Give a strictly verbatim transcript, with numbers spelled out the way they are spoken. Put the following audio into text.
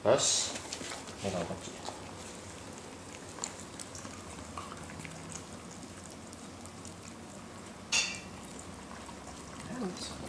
よし、メガネポッキー。 なんでしょう